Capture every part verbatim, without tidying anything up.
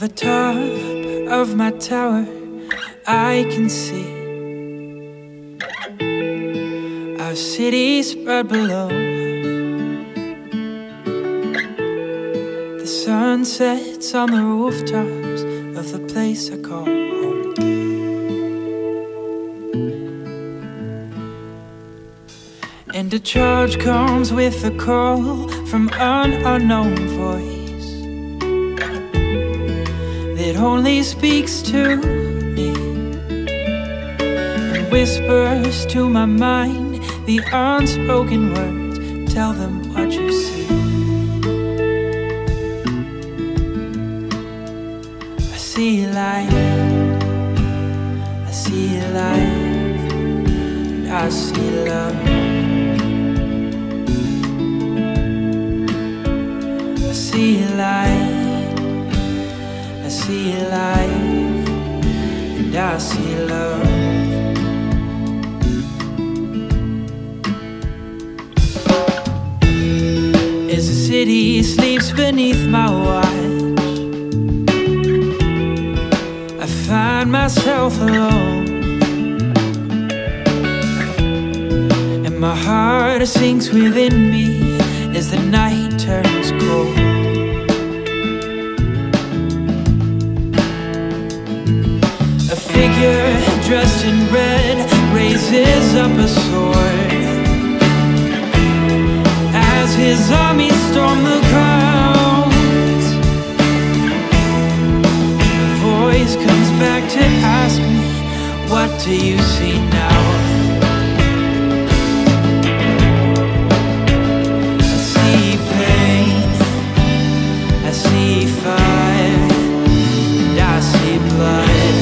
the top of my tower, I can see our city spread below. The sun sets on the rooftops of the place I call home. And a charge comes with a call from an unknown voice that only speaks to me and whispers to my mind the unspoken words. Tell them what you see. I see light, I see life, and I see love. I see light, I see life, and I see love. As the city sleeps beneath my watch, I find myself alone, and my heart sinks within me as the night turns cold. A figure dressed in red raises up a sword as his army storm the crowds. The voice comes back to ask me, what do you see now? I see pain, I see fire, and I see blood.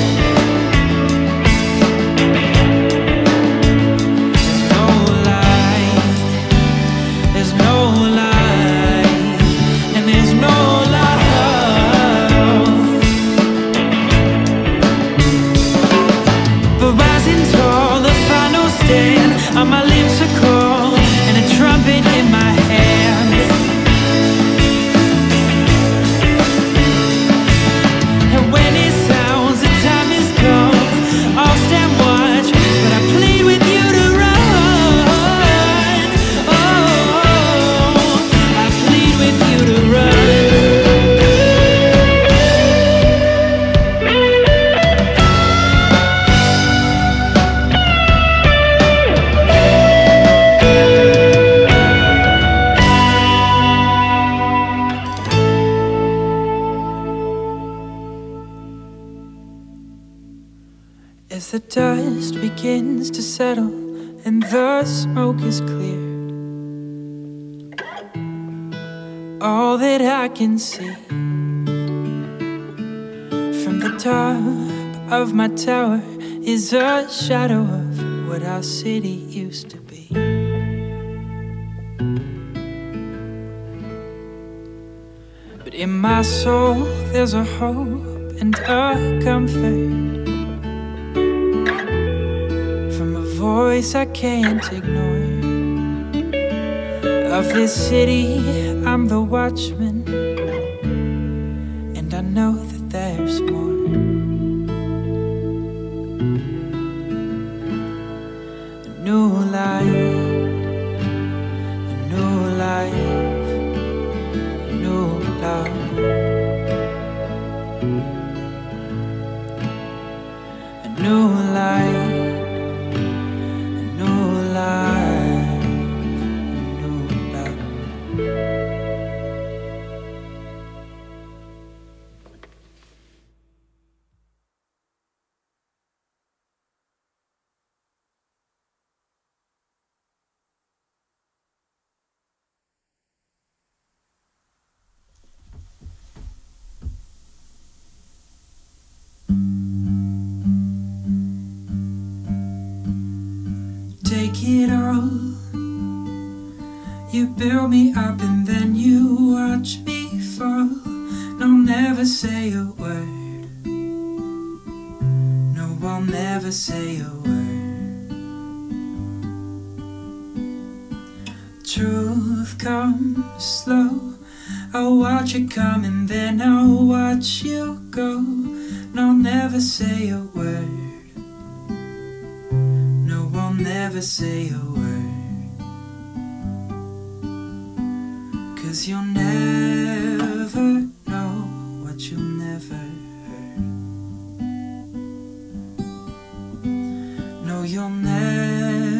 On my lips a call and a trumpet in my hand. And when it sounds, the time is come. I'll stand watch, but I plead with you to run. Oh, I plead with you to run. As the dust begins to settle and the smoke is cleared, all that I can see from the top of my tower is a shadow of what our city used to be. But in my soul there's a hope and a comfort, voice I can't ignore. Of this city, I'm the watchman, and I know that there's more. A new life, a new life, a new love, a new life. Take it all. You build me up and then you watch me fall. No, never say a word. No, I'll never say a word. Truth comes slow. I'll watch it come and then I'll watch you go, and I'll never say a word. No, I'll never say a word, 'cause you'll never know what you'll never heard. No, you'll never